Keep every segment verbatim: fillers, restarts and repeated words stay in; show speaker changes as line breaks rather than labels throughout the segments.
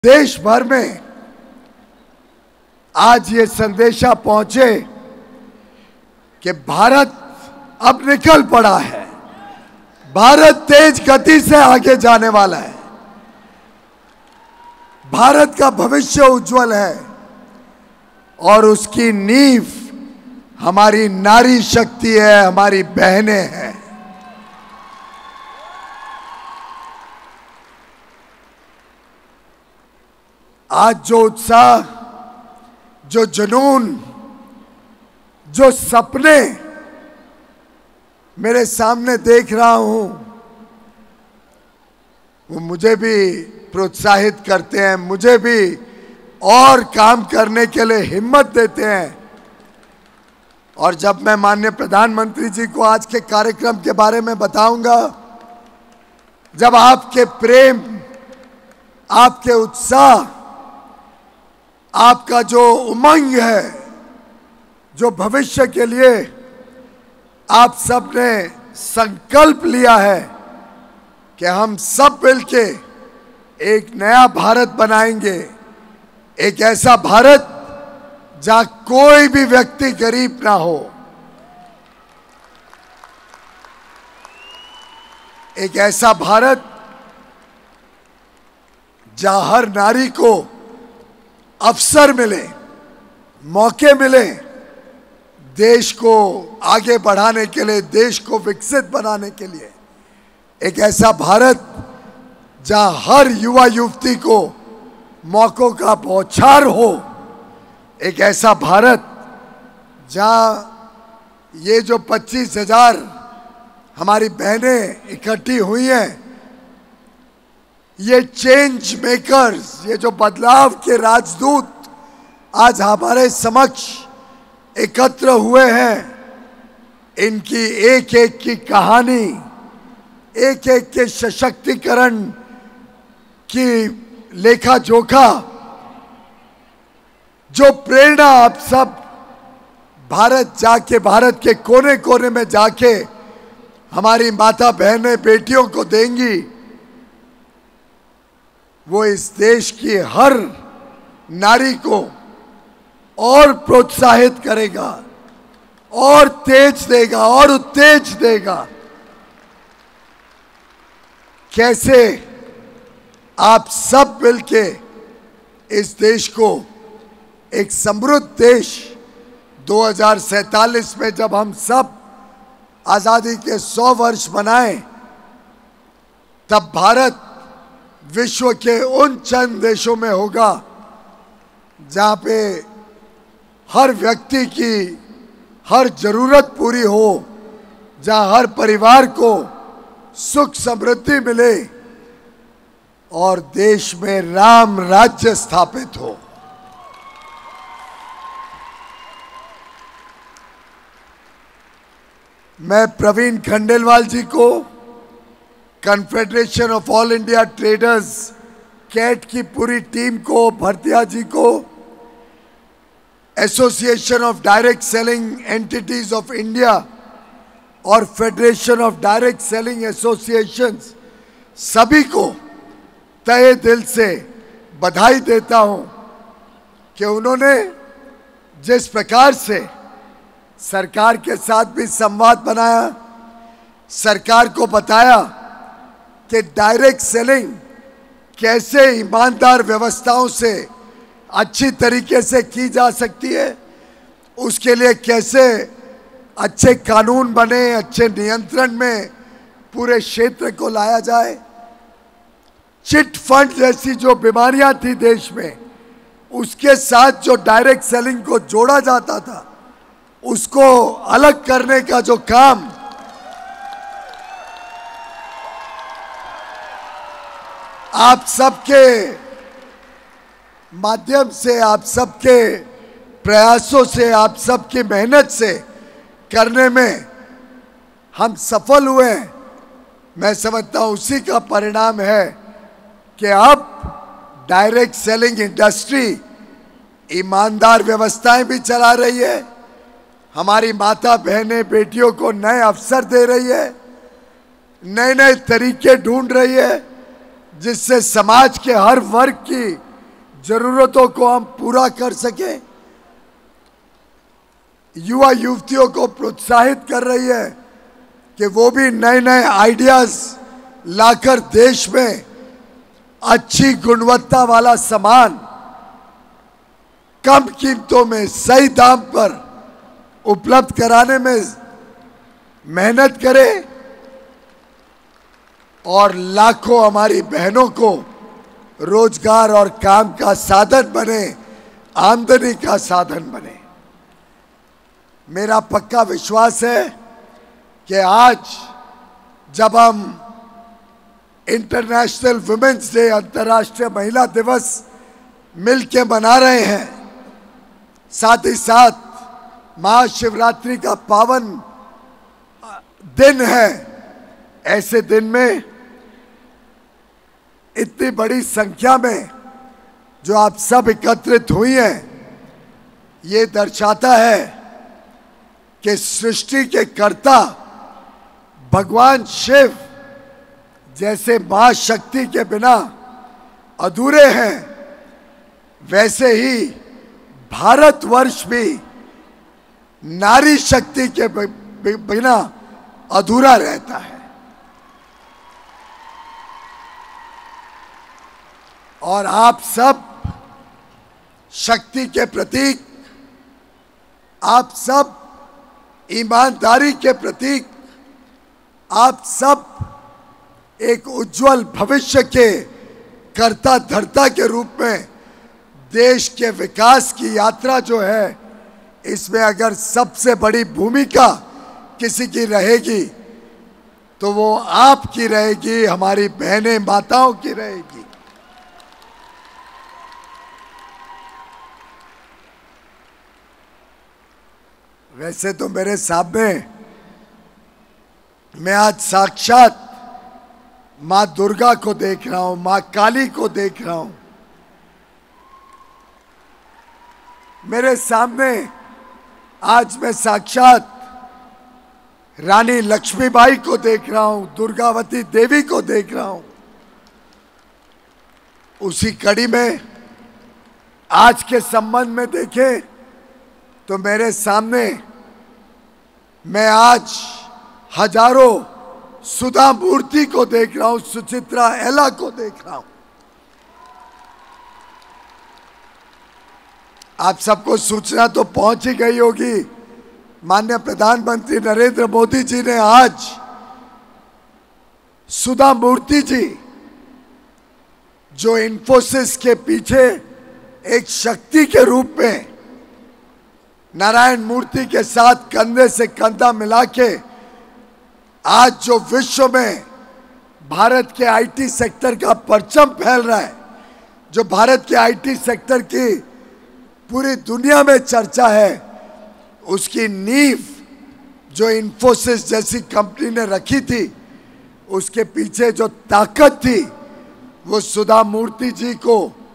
देश भर में आज ये संदेशा पहुंचे कि भारत अब निकल पड़ा है, भारत तेज गति से आगे जाने वाला है, भारत का भविष्य उज्जवल है और उसकी नींव हमारी नारी शक्ति है, हमारी बहनें हैं। आज जो उत्साह, जो जुनून, जो सपने मेरे सामने देख रहा हूं, वो मुझे भी प्रोत्साहित करते हैं, मुझे भी और काम करने के लिए हिम्मत देते हैं। और जब मैं माननीय प्रधानमंत्री जी को आज के कार्यक्रम के बारे में बताऊंगा, जब आपके प्रेम, आपके उत्साह, आपका जो उमंग है, जो भविष्य के लिए आप सब ने संकल्प लिया है कि हम सब मिलके एक नया भारत बनाएंगे, एक ऐसा भारत जहां कोई भी व्यक्ति गरीब ना हो, एक ऐसा भारत जहां हर नारी को अवसर मिले, मौके मिले, देश को आगे बढ़ाने के लिए, देश को विकसित बनाने के लिए। एक ऐसा भारत जहां हर युवा युवती को मौकों का बौछार हो, एक ऐसा भारत जहां ये जो पच्चीस हजार हमारी बहनें इकट्ठी हुई हैं, ये चेंज मेकर्स, ये जो बदलाव के राजदूत आज हमारे समक्ष एकत्र हुए हैं, इनकी एक एक की कहानी, एक एक के सशक्तिकरण की लेखा जोखा, जो प्रेरणा आप सब भारत जाके, भारत के कोने कोने में जाके हमारी माता बहनें बेटियों को देंगी, वो इस देश की हर नारी को और प्रोत्साहित करेगा, और तेज देगा, और उत्तेज देगा। कैसे आप सब मिलके इस देश को एक समृद्ध देश दो हज़ार सैंतालीस में जब हम सब आजादी के सौ वर्ष मनाएं, तब भारत विश्व के उन चंद देशों में होगा जहां पे हर व्यक्ति की हर जरूरत पूरी हो, जहां हर परिवार को सुख समृद्धि मिले और देश में राम राज्य स्थापित हो। मैं प्रवीण खंडेलवाल जी को, confederation of all India traders CAT की पूरी टीम को, भरतिया जी को, association of direct selling entities of India और federation of direct selling associations, सभी को तहे दिल से बधाई देता हूं कि उन्होंने जिस प्रकार से सरकार के साथ भी संवाद बनाया, सरकार को बताया कि डायरेक्ट सेलिंग कैसे ईमानदार व्यवस्थाओं से अच्छी तरीके से की जा सकती है, उसके लिए कैसे अच्छे कानून बने, अच्छे नियंत्रण में पूरे क्षेत्र को लाया जाए। चिट फंड जैसी जो बीमारियां थी देश में, उसके साथ जो डायरेक्ट सेलिंग को जोड़ा जाता था, उसको अलग करने का जो काम आप सबके माध्यम से, आप सबके प्रयासों से, आप सबकी मेहनत से करने में हम सफल हुए हैं, मैं समझता हूं उसी का परिणाम है कि अब डायरेक्ट सेलिंग इंडस्ट्री ईमानदार व्यवस्थाएं भी चला रही है, हमारी माता बहनें बेटियों को नए अवसर दे रही है, नए नए तरीके ढूंढ रही है, जिससे समाज के हर वर्ग की जरूरतों को हम पूरा कर सकें। युवा युवतियों को प्रोत्साहित कर रही है कि वो भी नए नए आइडियाज लाकर देश में अच्छी गुणवत्ता वाला सामान कम कीमतों में सही दाम पर उपलब्ध कराने में मेहनत करे और लाखों हमारी बहनों को रोजगार और काम का साधन बने, आमदनी का साधन बने। मेरा पक्का विश्वास है कि आज जब हम इंटरनेशनल वुमेन्स डे, अंतर्राष्ट्रीय महिला दिवस मिलके मना रहे हैं, साथ ही साथ महाशिवरात्रि का पावन दिन है, ऐसे दिन में इतनी बड़ी संख्या में जो आप सब एकत्रित हुई हैं, ये दर्शाता है कि सृष्टि के कर्ता भगवान शिव जैसे मां शक्ति के बिना अधूरे हैं, वैसे ही भारतवर्ष भी नारी शक्ति के बिना अधूरा रहता है। और आप सब शक्ति के प्रतीक, आप सब ईमानदारी के प्रतीक, आप सब एक उज्जवल भविष्य के कर्ता धर्ता के रूप में देश के विकास की यात्रा जो है, इसमें अगर सबसे बड़ी भूमिका किसी की रहेगी तो वो आपकी रहेगी, हमारी बहनें माताओं की रहेगी। वैसे तो मेरे सामने मैं आज साक्षात मां दुर्गा को देख रहा हूं, मां काली को देख रहा हूं। मेरे सामने आज मैं साक्षात रानी लक्ष्मीबाई को देख रहा हूं, दुर्गावती देवी को देख रहा हूं। उसी कड़ी में आज के संबंध में देखें तो मेरे सामने मैं आज हजारों सुधा मूर्ति को देख रहा हूं, सुचित्रा एला को देख रहा हूं। आप सबको सूचना तो पहुंच ही गई होगी, माननीय प्रधानमंत्री नरेंद्र मोदी जी ने आज सुधा मूर्ति जी, जो इन्फोसिस के पीछे एक शक्ति के रूप में नारायण मूर्ति के साथ कंधे से कंधा मिला के आज जो विश्व में भारत के आईटी सेक्टर का परचम फैल रहा है, जो भारत के आईटी सेक्टर की पूरी दुनिया में चर्चा है, उसकी नींव जो इन्फोसिस जैसी कंपनी ने रखी थी, उसके पीछे जो ताकत थी, वो सुधा मूर्ति जी को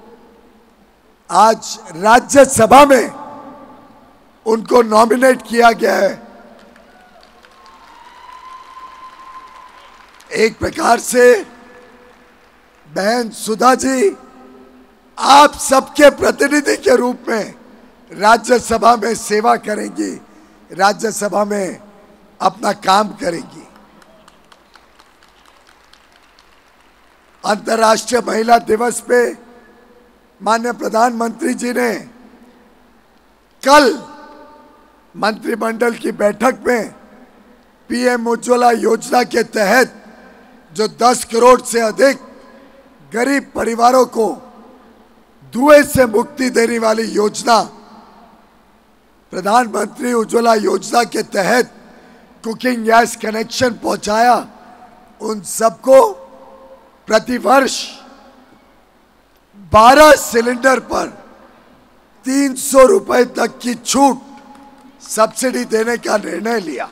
आज राज्यसभा में उनको नॉमिनेट किया गया है। एक प्रकार से बहन सुधा जी आप सबके प्रतिनिधि के रूप में राज्यसभा में सेवा करेंगी, राज्यसभा में अपना काम करेंगी। अंतर्राष्ट्रीय महिला दिवस पे माननीय प्रधानमंत्री जी ने कल मंत्रिमंडल की बैठक में पीएम उज्ज्वला योजना के तहत जो दस करोड़ से अधिक गरीब परिवारों को धुएं से मुक्ति देने वाली योजना, प्रधानमंत्री उज्ज्वला योजना के तहत कुकिंग गैस कनेक्शन पहुंचाया, उन सबको प्रतिवर्ष बारह सिलेंडर पर तीन सौ रुपए तक की छूट सब्सिडी देने का निर्णय लिया।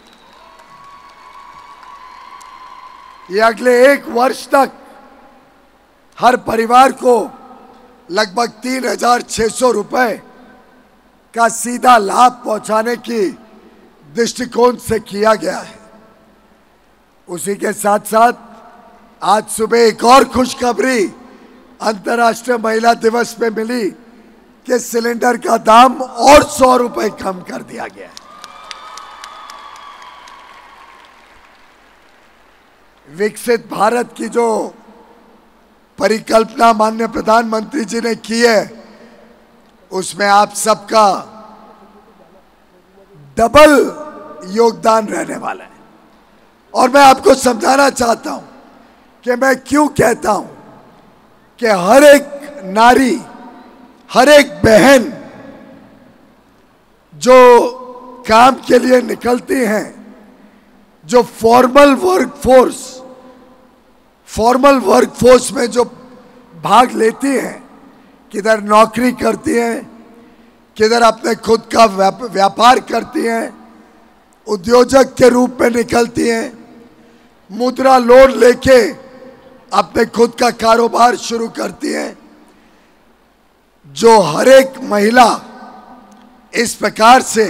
ये अगले एक वर्ष तक हर परिवार को लगभग तीन हजार छह सौ रुपए का सीधा लाभ पहुंचाने की दृष्टिकोण से किया गया है। उसी के साथ साथ आज सुबह एक और खुशखबरी अंतर्राष्ट्रीय महिला दिवस पे मिली कि सिलेंडर का दाम और सौ रुपए कम कर दिया गया है। विकसित भारत की जो परिकल्पना माननीय प्रधानमंत्री जी ने की है, उसमें आप सबका डबल योगदान रहने वाला है। और मैं आपको समझाना चाहता हूं कि मैं क्यों कहता हूं कि हर एक नारी, हर एक बहन जो काम के लिए निकलती हैं, जो formal work force formal work force में जो भाग लेती हैं, किधर नौकरी करती हैं, किधर अपने खुद का व्यापार करती हैं, उद्योजक के रूप में निकलती हैं, मुद्रा लोन लेके अपने खुद का कारोबार शुरू करती हैं, जो हर एक महिला इस प्रकार से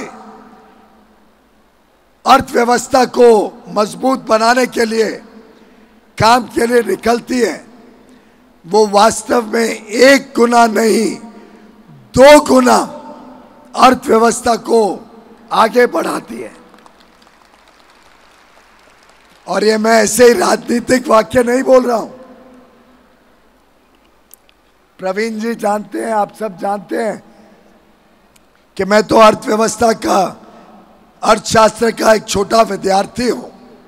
अर्थव्यवस्था को मजबूत बनाने के लिए काम के लिए निकलती है, वो वास्तव में एक गुना नहीं दो गुना अर्थव्यवस्था को आगे बढ़ाती है। और ये मैं ऐसे ही राजनीतिक वाक्य नहीं बोल रहा हूं। प्रवीण जी जानते हैं, आप सब जानते हैं कि मैं तो अर्थव्यवस्था का, अर्थशास्त्र का एक छोटा विद्यार्थी हूं।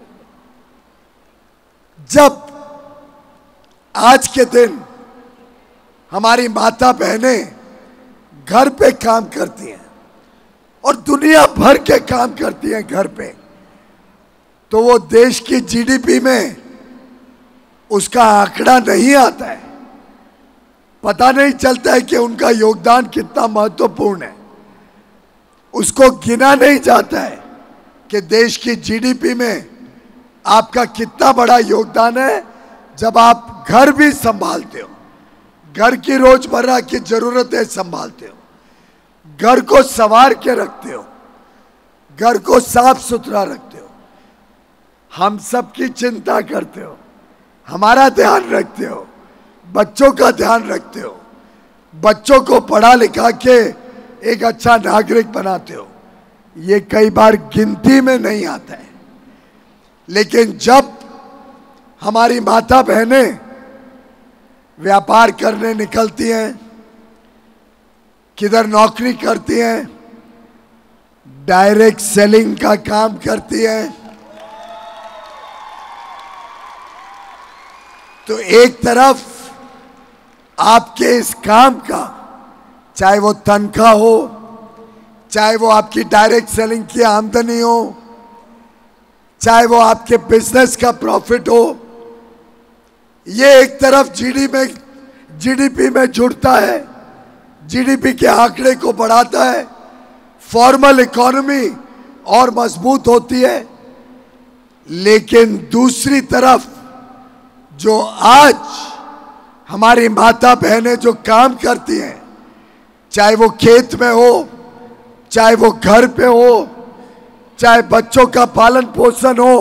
जब आज के दिन हमारी माता बहनें घर पे काम करती हैं और दुनिया भर के काम करती हैं घर पे, तो वो देश की जीडीपी में उसका आंकड़ा नहीं आता है। पता नहीं चलता है कि उनका योगदान कितना महत्वपूर्ण है। उसको गिना नहीं जाता है कि देश की जीडीपी में आपका कितना बड़ा योगदान है जब आप घर भी संभालते हो, घर की रोजमर्रा की जरूरतें संभालते हो, घर को संवार के रखते हो, घर को साफ सुथरा रखते हो, हम सबकी चिंता करते हो, हमारा ध्यान रखते हो, बच्चों का ध्यान रखते हो, बच्चों को पढ़ा लिखा के एक अच्छा नागरिक बनाते हो। ये कई बार गिनती में नहीं आता है। लेकिन जब हमारी माता बहनें व्यापार करने निकलती हैं, किधर नौकरी करती हैं, डायरेक्ट सेलिंग का काम करती हैं, तो एक तरफ आपके इस काम का, चाहे वो तनख्वाह हो, चाहे वो आपकी डायरेक्ट सेलिंग की आमदनी हो, चाहे वो आपके बिजनेस का प्रॉफिट हो, ये एक तरफ जीडी में जीडीपी में जुड़ता है, जीडीपी के आंकड़े को बढ़ाता है, फॉर्मल इकोनॉमी और मजबूत होती है। लेकिन दूसरी तरफ जो आज हमारी माता बहनें जो काम करती हैं, चाहे वो खेत में हो, चाहे वो घर पे हो, चाहे बच्चों का पालन पोषण हो,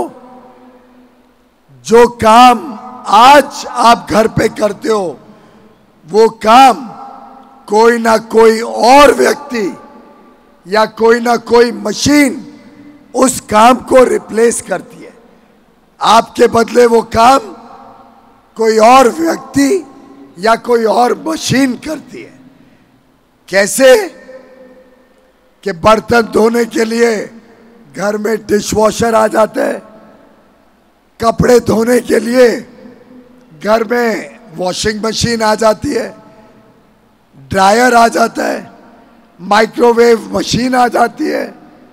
जो काम आज आप घर पे करते हो, वो काम कोई ना कोई और व्यक्ति या कोई ना कोई मशीन उस काम को रिप्लेस करती है। आपके बदले वो काम कोई और व्यक्ति या कोई और मशीन करती है। कैसे कि बर्तन धोने के लिए घर में डिशवॉशर आ जाता है, कपड़े धोने के लिए घर में वॉशिंग मशीन आ जाती है, ड्रायर आ जाता है, माइक्रोवेव मशीन आ जाती है।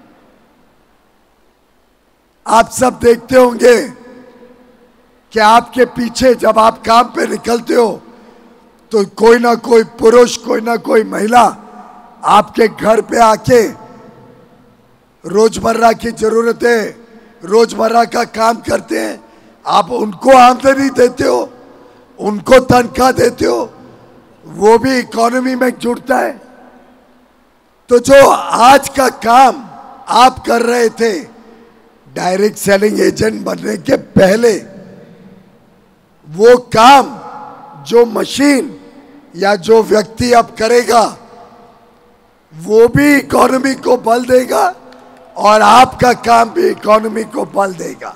आप सब देखते होंगे कि आपके पीछे जब आप काम पे निकलते हो तो कोई ना कोई पुरुष, कोई ना कोई महिला आपके घर पे आके रोजमर्रा की जरूरतें, रोजमर्रा का काम करते हैं। आप उनको आमदनी देते हो, उनको तनख्वाह देते हो, वो भी इकोनॉमी में जुड़ता है। तो जो आज का काम आप कर रहे थे डायरेक्ट सेलिंग एजेंट बनने के पहले, वो काम जो मशीन या जो व्यक्ति अब करेगा वो भी इकोनॉमी को बल देगा और आपका काम भी इकोनॉमी को बल देगा।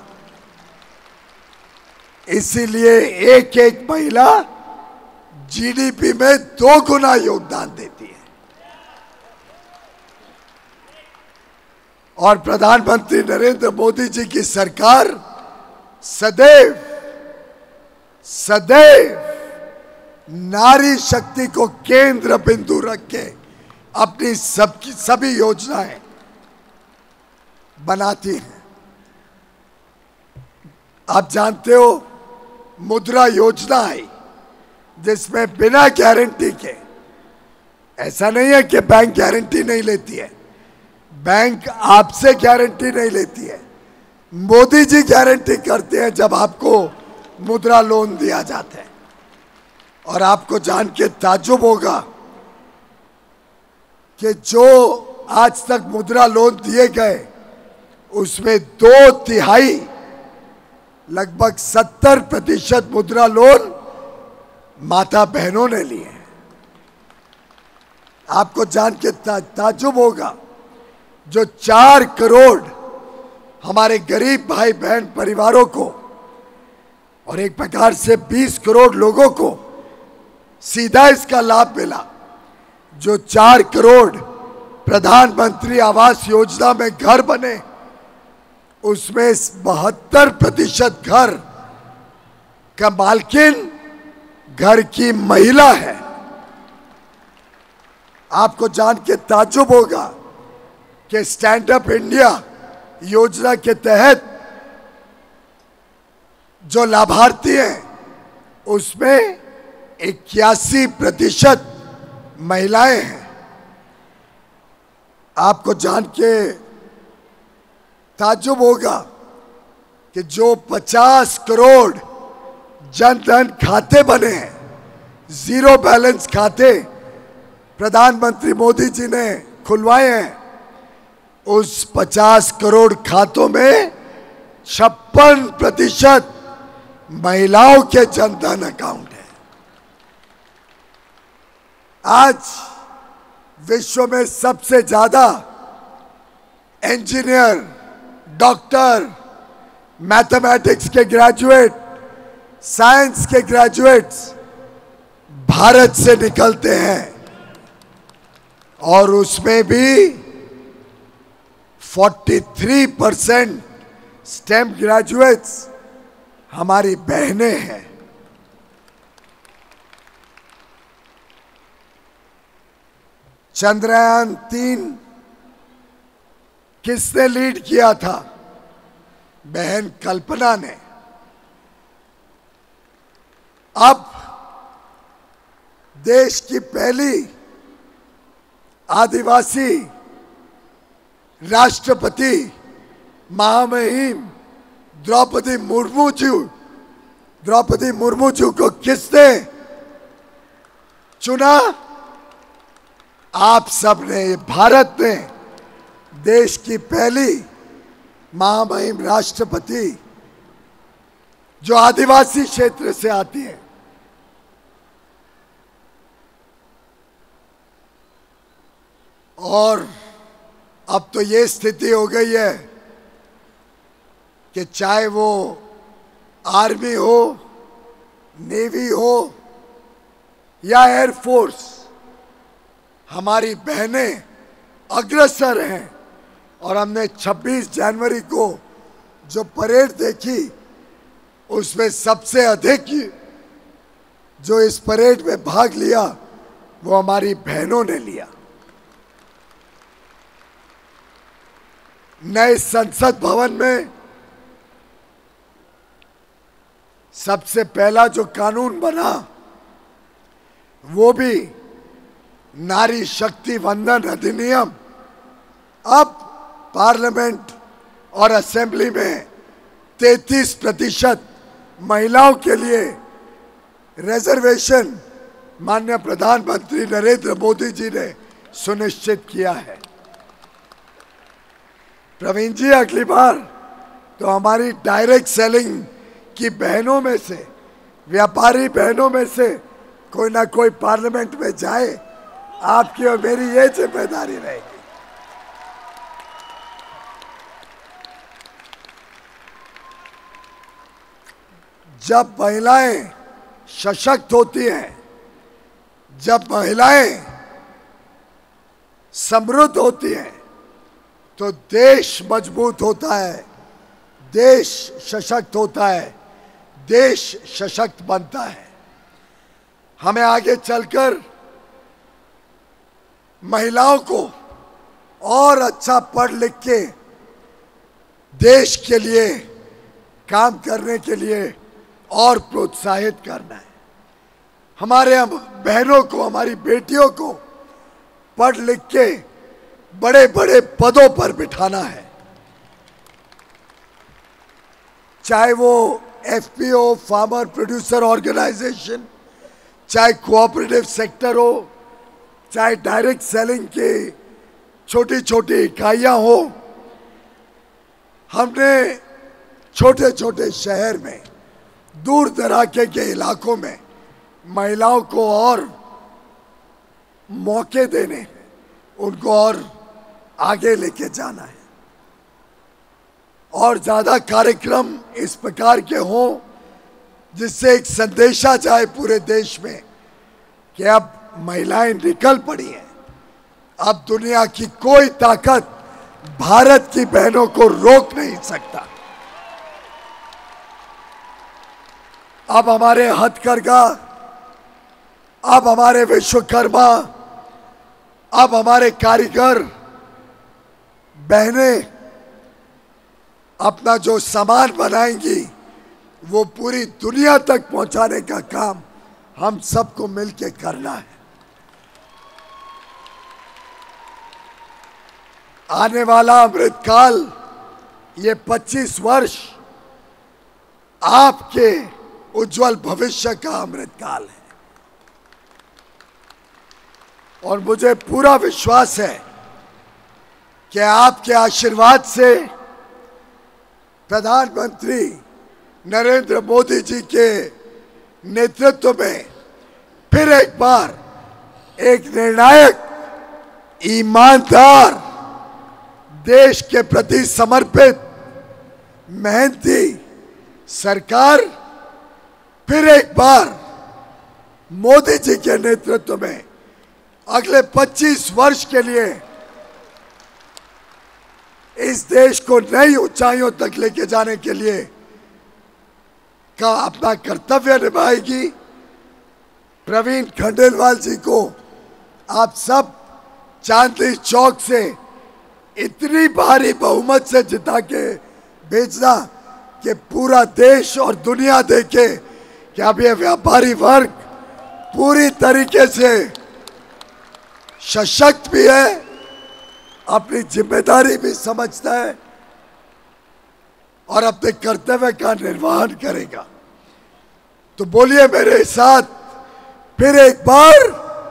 इसीलिए एक एक महिला जीडीपी में दो गुना योगदान देती है। और प्रधानमंत्री नरेंद्र मोदी जी की सरकार सदैव सदैव नारी शक्ति को केंद्र बिंदु रख के अपनी सबकी सभी योजनाएं बनाती हैं। आप जानते हो मुद्रा योजना आई जिसमें बिना गारंटी के, ऐसा नहीं है कि बैंक गारंटी नहीं लेती है, बैंक आपसे गारंटी नहीं लेती है, मोदी जी गारंटी करते हैं जब आपको मुद्रा लोन दिया जाता है। और आपको जान के ताज्जुब होगा कि जो आज तक मुद्रा लोन दिए गए उसमें दो तिहाई लगभग सत्तर प्रतिशत मुद्रा लोन माता बहनों ने लिए हैं। आपको जान के ताज्जुब होगा जो चार करोड़ हमारे गरीब भाई बहन परिवारों को और एक प्रकार से बीस करोड़ लोगों को सीधा इसका लाभ मिला। जो चार करोड़ प्रधानमंत्री आवास योजना में घर बने उसमें बहत्तर प्रतिशत घर का मालकिन घर की महिला है। आपको जान के ताज्जुब होगा कि स्टैंड अप इंडिया योजना के तहत जो लाभार्थी हैं उसमें इक्यासी प्रतिशत महिलाएं हैं। आपको जान के ताज्जुब होगा कि जो पचास करोड़ जन धन खाते बने हैं, जीरो बैलेंस खाते प्रधानमंत्री मोदी जी ने खुलवाए हैं, उस पचास करोड़ खातों में छप्पन प्रतिशत महिलाओं के जनधन अकाउंट है। आज विश्व में सबसे ज्यादा इंजीनियर, डॉक्टर, मैथमेटिक्स के ग्रेजुएट, साइंस के ग्रेजुएट्स भारत से निकलते हैं और उसमें भी तैंतालीस परसेंट स्टेम ग्रेजुएट्स हमारी बहनें हैं। चंद्रयान तीन किसने लीड किया था? बहन कल्पना ने। अब देश की पहली आदिवासी राष्ट्रपति महामहिम द्रौपदी मुर्मू जी द्रौपदी मुर्मू जी को किसने चुना? आप सब ने, भारत ने देश की पहली महामहिम राष्ट्रपति जो आदिवासी क्षेत्र से आती है। और अब तो ये स्थिति हो गई है कि चाहे वो आर्मी हो, नेवी हो या एयरफोर्स, हमारी बहनें अग्रसर हैं। और हमने छब्बीस जनवरी को जो परेड देखी उसमें सबसे अधिक जो इस परेड में भाग लिया वो हमारी बहनों ने लिया। नए संसद भवन में सबसे पहला जो कानून बना वो भी नारी शक्ति वंदन अधिनियम। अब पार्लियामेंट और असेंबली में तैंतीस प्रतिशत महिलाओं के लिए रिजर्वेशन माननीय प्रधानमंत्री नरेंद्र मोदी जी ने सुनिश्चित किया है। प्रवीण जी, अगली बार तो हमारी डायरेक्ट सेलिंग की बहनों में से, व्यापारी बहनों में से कोई ना कोई पार्लियामेंट में जाए, आपकी और मेरी ये जिम्मेदारी रहेगी। जब महिलाएं सशक्त होती हैं, जब महिलाएं समृद्ध होती हैं, तो देश मजबूत होता है, देश सशक्त होता है, देश सशक्त बनता है। हमें आगे चलकर महिलाओं को और अच्छा पढ़ लिख के देश के लिए काम करने के लिए और प्रोत्साहित करना है। हमारे बहनों को, हमारी बेटियों को पढ़ लिख के बड़े बड़े पदों पर बिठाना है, चाहे वो एफपीओ, फार्मर प्रोड्यूसर ऑर्गेनाइजेशन, चाहे कोऑपरेटिव सेक्टर हो, चाहे डायरेक्ट सेलिंग की छोटी छोटी इकाइयां हो। हमने छोटे छोटे शहर में, दूर दराके के इलाकों में महिलाओं को और मौके देने, उनको और आगे लेके जाना है। और ज्यादा कार्यक्रम इस प्रकार के हों जिससे एक संदेशा जाए पूरे देश में कि अब महिलाएं निकल पड़ी हैं, अब दुनिया की कोई ताकत भारत की बहनों को रोक नहीं सकता। अब हमारे हथकरघा, अब हमारे विश्वकर्मा, अब हमारे कारीगर बहनें अपना जो सामान बनाएंगी वो पूरी दुनिया तक पहुंचाने का काम हम सबको मिलकर करना है। आने वाला अमृतकाल, ये पच्चीस वर्ष आपके उज्जवल भविष्य का अमृतकाल है। और मुझे पूरा विश्वास है कि आपके आशीर्वाद से प्रधानमंत्री नरेंद्र मोदी जी के नेतृत्व में फिर एक बार एक निर्णायक, ईमानदार, देश के प्रति समर्पित, मेहनती सरकार फिर एक बार मोदी जी के नेतृत्व में अगले पच्चीस वर्ष के लिए इस देश को नई ऊंचाइयों तक लेके जाने के लिए का अपना कर्तव्य निभाएगी। प्रवीण खंडेलवाल जी को आप सब चांदनी चौक से इतनी भारी बहुमत से जिता के भेजना कि पूरा देश और दुनिया देखे कि अब ये व्यापारी वर्ग पूरी तरीके से सशक्त भी है, अपनी जिम्मेदारी भी समझता है और अपने कर्तव्य का निर्वहन करेगा। तो बोलिए मेरे साथ, फिर एक बार,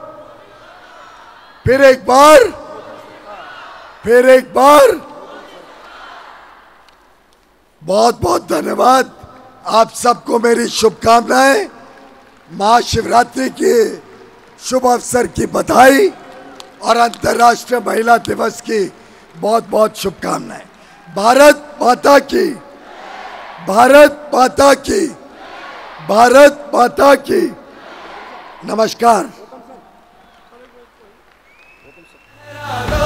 फिर एक बार, फिर एक बार। बहुत बहुत धन्यवाद। आप सबको मेरी शुभकामनाएं। महाशिवरात्रि के शुभ अवसर की बधाई और अंतर्राष्ट्रीय महिला दिवस की बहुत बहुत शुभकामनाएं। भारत माता की, भारत माता की, भारत माता की। नमस्कार।